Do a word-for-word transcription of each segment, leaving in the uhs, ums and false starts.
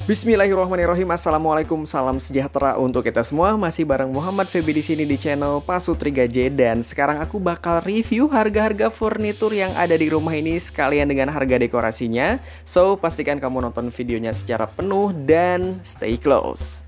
Bismillahirrahmanirrahim. Assalamualaikum, salam sejahtera untuk kita semua. Masih bareng Muhammad Feby di sini di channel Pasutri Gadget, dan sekarang aku bakal review harga-harga furnitur yang ada di rumah ini sekalian dengan harga dekorasinya. So, pastikan kamu nonton videonya secara penuh dan stay close.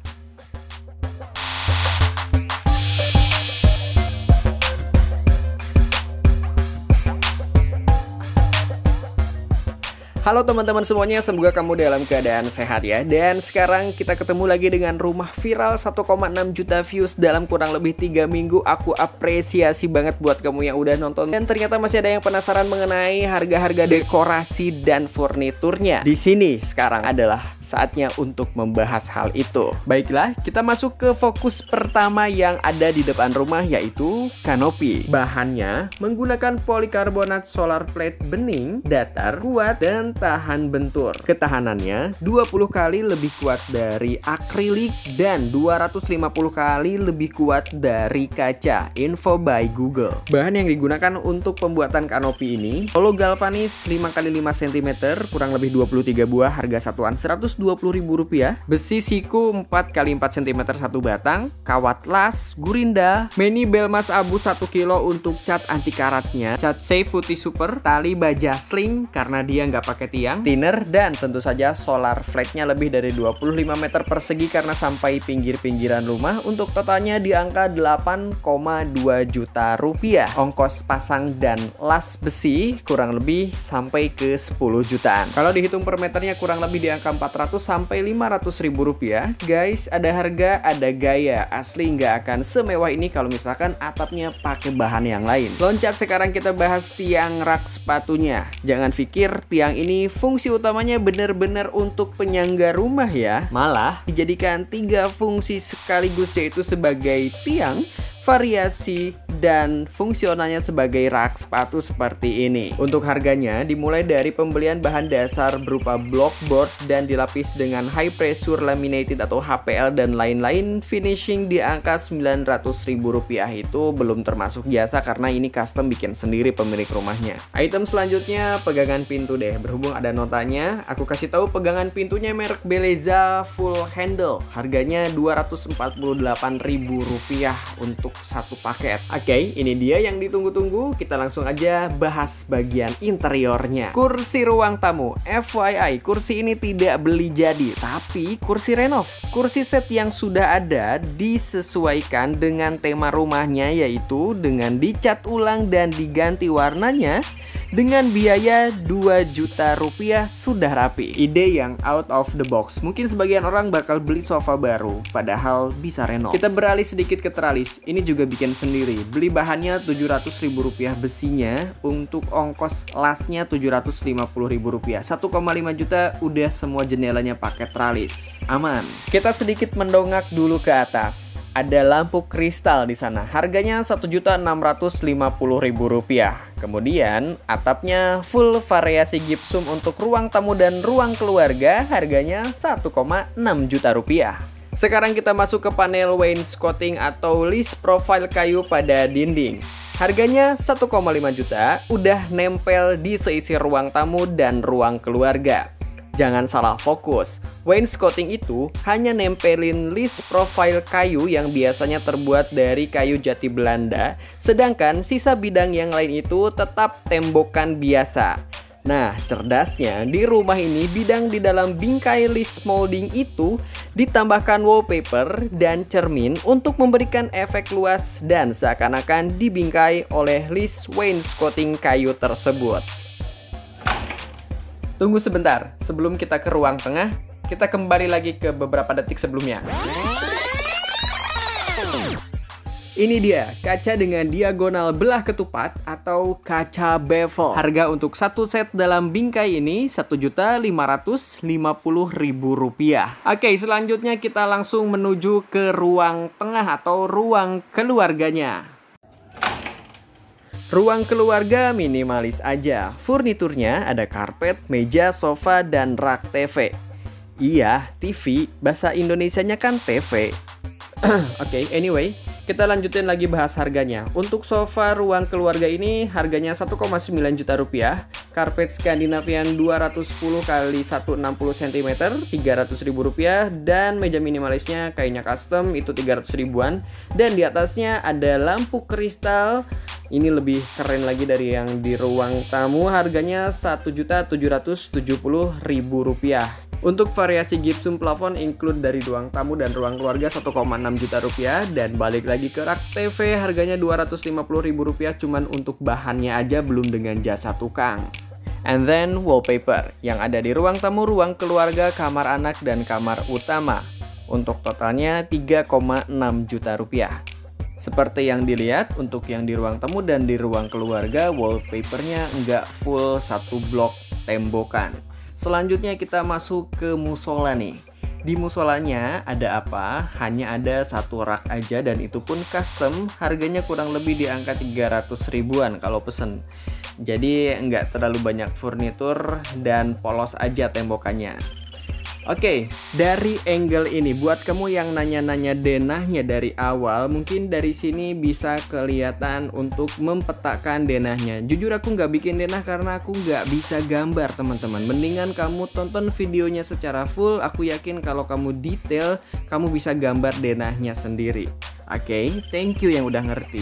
Halo teman-teman semuanya, semoga kamu dalam keadaan sehat ya. Dan sekarang kita ketemu lagi dengan rumah viral satu koma enam juta views dalam kurang lebih tiga minggu. Aku apresiasi banget buat kamu yang udah nonton. Dan ternyata masih ada yang penasaran mengenai harga-harga dekorasi dan furniturnya. Di sini sekarang adalah saatnya untuk membahas hal itu. Baiklah, kita masuk ke fokus pertama yang ada di depan rumah, yaitu kanopi. Bahannya menggunakan polikarbonat solar plate bening, datar, kuat, dan tahan bentur. Ketahanannya dua puluh kali lebih kuat dari akrilik dan dua ratus lima puluh kali lebih kuat dari kaca. Info by Google. Bahan yang digunakan untuk pembuatan kanopi ini holo galvanis lima kali lima sentimeter, kurang lebih dua puluh tiga buah, harga satuan seratus dua puluh ribu rupiah. Besi siku empat kali empat sentimeter satu batang, kawat las, gurinda, meni belmas abu satu kilo untuk cat anti karatnya, cat safe putih super, tali baja sling karena dia nggak pakai tiang, thinner, dan tentu saja solar flagnya lebih dari dua puluh lima meter persegi karena sampai pinggir-pinggiran rumah. Untuk totalnya di angka delapan koma dua juta rupiah. Ongkos pasang dan las besi kurang lebih sampai ke sepuluh jutaan. Kalau dihitung per meternya kurang lebih di angka empat ratus sampai lima ratus ribu rupiah. Guys, ada harga, ada gaya. Asli nggak akan semewah ini kalau misalkan atapnya pakai bahan yang lain. Loncat sekarang kita bahas tiang rak sepatunya. Jangan pikir tiang ini fungsi utamanya benar-benar untuk penyangga rumah ya. Malah dijadikan tiga fungsi sekaligus, yaitu sebagai tiang, variasi, dan fungsionalnya sebagai rak sepatu seperti ini. Untuk harganya dimulai dari pembelian bahan dasar berupa block board dan dilapis dengan high pressure laminated atau H P L dan lain-lain, finishing di angka sembilan ratus ribu rupiah. Itu belum termasuk jasa karena ini custom bikin sendiri pemilik rumahnya. Item selanjutnya pegangan pintu deh. Berhubung ada notanya, aku kasih tahu pegangan pintunya merek Beleza full handle. Harganya dua ratus empat puluh delapan ribu rupiah untuk satu paket. Oke, okay, ini dia yang ditunggu-tunggu. Kita langsung aja bahas bagian interiornya. Kursi ruang tamu. F Y I, kursi ini tidak beli jadi, tapi kursi renov. Kursi set yang sudah ada disesuaikan dengan tema rumahnya, yaitu dengan dicat ulang dan diganti warnanya. Dengan biaya dua juta rupiah sudah rapi. Ide yang out of the box. Mungkin sebagian orang bakal beli sofa baru, padahal bisa renov. Kita beralih sedikit ke teralis. Ini juga bikin sendiri. Beli bahannya tujuh ratus ribu rupiah besinya. Untuk ongkos lasnya tujuh ratus lima puluh ribu rupiah. satu koma lima juta udah semua jendelanya pakai teralis. Aman. Kita sedikit mendongak dulu ke atas. Ada lampu kristal di sana. Harganya satu juta enam ratus lima puluh ribu rupiah. Kemudian atapnya full variasi gipsum untuk ruang tamu dan ruang keluarga. Harganya satu koma enam juta rupiah. Sekarang kita masuk ke panel wainscoting atau list profile kayu pada dinding. Harganya satu koma lima juta, udah nempel di seisi ruang tamu dan ruang keluarga. Jangan salah fokus, wainscoting itu hanya nempelin list profile kayu yang biasanya terbuat dari kayu jati Belanda, sedangkan sisa bidang yang lain itu tetap tembokan biasa. Nah, cerdasnya di rumah ini bidang di dalam bingkai list molding itu ditambahkan wallpaper dan cermin untuk memberikan efek luas dan seakan-akan dibingkai oleh list wainscoting kayu tersebut. Tunggu sebentar, sebelum kita ke ruang tengah, kita kembali lagi ke beberapa detik sebelumnya. Ini dia, kaca dengan diagonal belah ketupat atau kaca bevel. Harga untuk satu set dalam bingkai ini satu juta lima ratus lima puluh ribu rupiah. Oke, selanjutnya kita langsung menuju ke ruang tengah atau ruang keluarganya. Ruang keluarga minimalis aja. Furniturnya ada karpet, meja, sofa, dan rak T V. Iya, T V, bahasa Indonesianya kan T V. Oke, okay, anyway, Kita lanjutin lagi bahas harganya. Untuk sofa ruang keluarga ini harganya satu koma sembilan juta rupiah. Karpet Scandinavian dua ratus sepuluh kali seratus enam puluh sentimeter tiga ratus ribu rupiah. Dan meja minimalisnya kayaknya custom itu tiga ratus ribuan. Dan di atasnya ada lampu kristal. Ini lebih keren lagi dari yang di ruang tamu. Harganya satu juta tujuh ratus tujuh puluh ribu rupiah. Untuk variasi gypsum plafon include dari ruang tamu dan ruang keluarga satu koma enam juta rupiah. Dan balik lagi ke rak T V harganya dua ratus lima puluh ribu rupiah cuman untuk bahannya aja, belum dengan jasa tukang. And then wallpaper yang ada di ruang tamu, ruang keluarga, kamar anak, dan kamar utama. Untuk totalnya tiga koma enam juta rupiah. Seperti yang dilihat, untuk yang di ruang tamu dan di ruang keluarga, wallpapernya nggak full satu blok tembokan. Selanjutnya kita masuk ke musola nih. Di musolanya ada apa? Hanya ada satu rak aja dan itu pun custom. Harganya kurang lebih di angka tiga ratus ribuan kalau pesen. Jadi nggak terlalu banyak furnitur dan polos aja tembokannya. Oke, dari angle ini buat kamu yang nanya-nanya denahnya dari awal, mungkin dari sini bisa kelihatan untuk mempetakan denahnya. Jujur aku nggak bikin denah karena aku nggak bisa gambar teman-teman. Mendingan kamu tonton videonya secara full, aku yakin kalau kamu detail, kamu bisa gambar denahnya sendiri. Oke, thank you yang udah ngerti.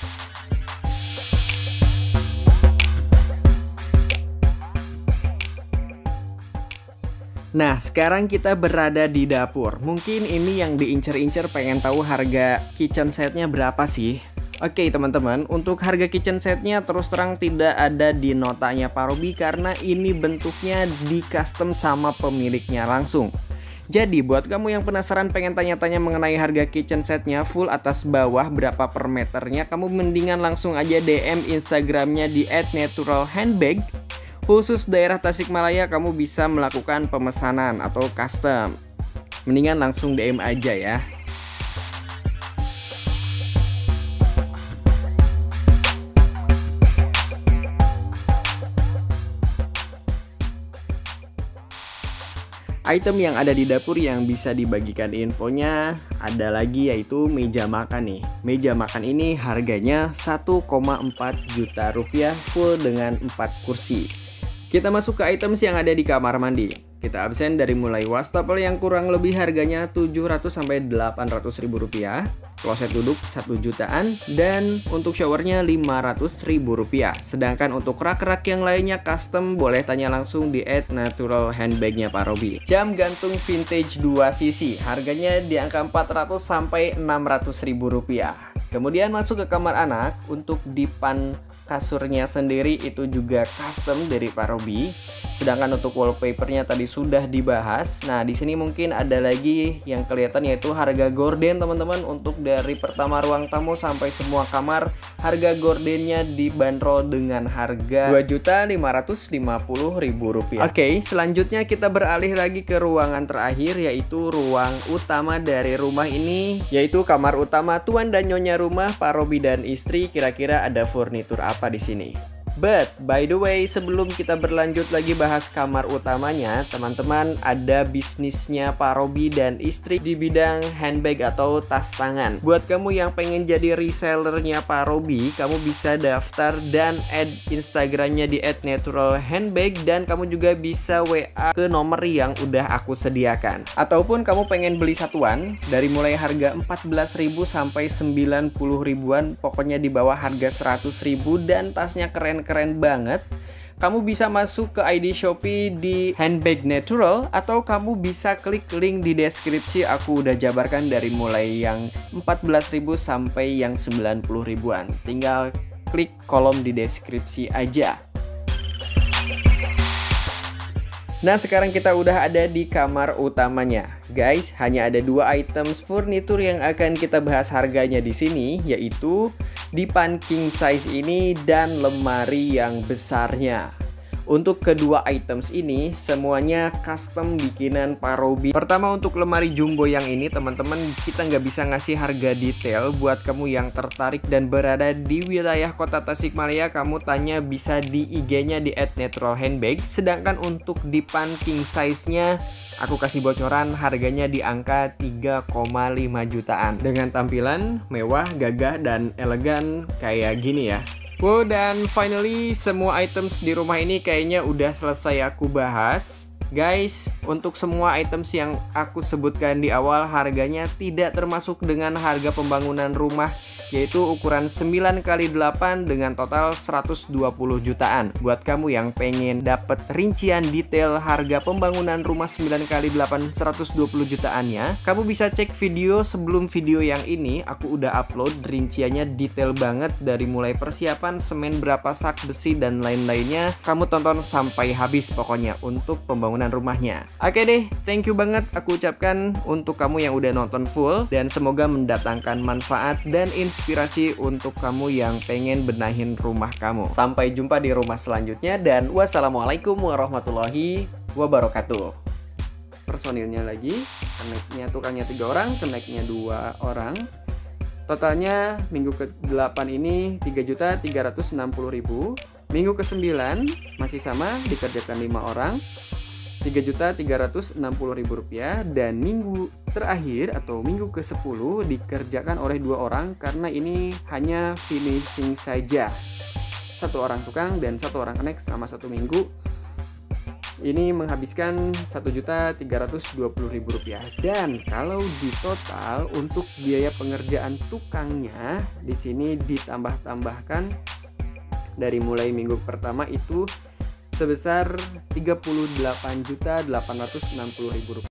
Nah, sekarang kita berada di dapur. Mungkin ini yang diincer-incer pengen tahu harga kitchen setnya berapa sih? Oke teman-teman, untuk harga kitchen setnya terus terang tidak ada di notanya Pak Robi karena ini bentuknya di custom sama pemiliknya langsung. Jadi buat kamu yang penasaran pengen tanya-tanya mengenai harga kitchen setnya full atas bawah berapa per meternya, kamu mendingan langsung aja D M Instagramnya di et natural handbag. Khusus daerah Tasikmalaya kamu bisa melakukan pemesanan atau custom. Mendingan langsung D M aja ya. Item yang ada di dapur yang bisa dibagikan infonya ada lagi yaitu meja makan nih. Meja makan ini harganya satu koma empat juta rupiah full dengan empat kursi. Kita masuk ke items yang ada di kamar mandi. Kita absen dari mulai wastafel yang kurang lebih harganya tujuh ratus sampai delapan ratus ribu rupiah, kloset duduk satu jutaan, dan untuk showernya lima ratus ribu rupiah. Sedangkan untuk rak-rak yang lainnya custom boleh tanya langsung di et natural handbagnya Pak Robi. Jam gantung vintage dua sisi, harganya di angka empat ratus sampai enam ratus ribu rupiah. Kemudian masuk ke kamar anak, untuk dipan kasurnya sendiri itu juga custom dari Pak Robi. Sedangkan untuk wallpapernya tadi sudah dibahas. Nah, di sini mungkin ada lagi yang kelihatan yaitu harga gorden teman-teman. Untuk dari pertama ruang tamu sampai semua kamar, harga gordennya dibanderol dengan harga dua juta lima ratus lima puluh ribu rupiah. Oke, selanjutnya kita beralih lagi ke ruangan terakhir yaitu ruang utama dari rumah ini, yaitu kamar utama tuan dan nyonya rumah Pak Robi dan istri. Kira-kira ada furnitur apa di sini? But by the way, sebelum kita berlanjut lagi bahas kamar utamanya, teman-teman, ada bisnisnya Pak Robi dan istri di bidang handbag atau tas tangan. Buat kamu yang pengen jadi resellernya Pak Robi, kamu bisa daftar dan add Instagramnya di et natural handbag, dan kamu juga bisa W A ke nomor yang udah aku sediakan. Ataupun kamu pengen beli satuan dari mulai harga empat belas ribu sampai sembilan puluh ribuan, pokoknya di bawah harga seratus ribu, dan tasnya keren keren banget. Kamu bisa masuk ke I D Shopee di Handbag Natural, atau kamu bisa klik link di deskripsi. Aku udah jabarkan dari mulai yang empat belas ribu sampai yang sembilan puluh ribuan. Tinggal klik kolom di deskripsi aja. Nah, sekarang kita udah ada di kamar utamanya. Guys, hanya ada dua items furnitur yang akan kita bahas harganya di sini, yaitu dipan king size ini dan lemari yang besarnya. Untuk kedua items ini semuanya custom bikinan Parobi. Pertama untuk lemari jumbo yang ini teman-teman, kita nggak bisa ngasih harga detail. Buat kamu yang tertarik dan berada di wilayah kota Tasikmalaya, kamu tanya bisa di I G-nya di et natural handbag. Sedangkan untuk dipan king size-nya aku kasih bocoran, harganya di angka tiga koma lima jutaan dengan tampilan mewah, gagah, dan elegan kayak gini ya. Oh, dan finally semua items di rumah ini kayaknya udah selesai aku bahas. Guys, untuk semua items yang aku sebutkan di awal harganya tidak termasuk dengan harga pembangunan rumah, yaitu ukuran sembilan kali delapan dengan total seratus dua puluh jutaan. Buat kamu yang pengen dapet rincian detail harga pembangunan rumah sembilan kali delapan seratus dua puluh jutaannya, kamu bisa cek video sebelum video yang ini. Aku udah upload rinciannya detail banget dari mulai persiapan semen berapa sak besi dan lain-lainnya. Kamu tonton sampai habis pokoknya untuk pembangunan rumahnya. Oke deh, thank you banget aku ucapkan untuk kamu yang udah nonton full, dan semoga mendatangkan manfaat dan inspirasi untuk kamu yang pengen benahin rumah kamu. Sampai jumpa di rumah selanjutnya dan wassalamualaikum warahmatullahi wabarakatuh. Personilnya lagi, keneknya tukangnya tiga orang, keneknya dua orang. Totalnya minggu ke delapan ini tiga juta tiga ratus enam puluh ribu. Minggu ke sembilan masih sama, dikerjakan lima orang, tiga juta tiga ratus enam puluh ribu rupiah. Dan minggu terakhir atau minggu ke sepuluh dikerjakan oleh dua orang karena ini hanya finishing saja. Satu orang tukang dan satu orang kenek selama satu minggu. Ini menghabiskan satu juta tiga ratus dua puluh ribu rupiah. Dan kalau di total untuk biaya pengerjaan tukangnya di sini ditambah-tambahkan dari mulai minggu pertama itu sebesar tiga puluh delapan juta delapan ratus enam puluh ribu rupiah.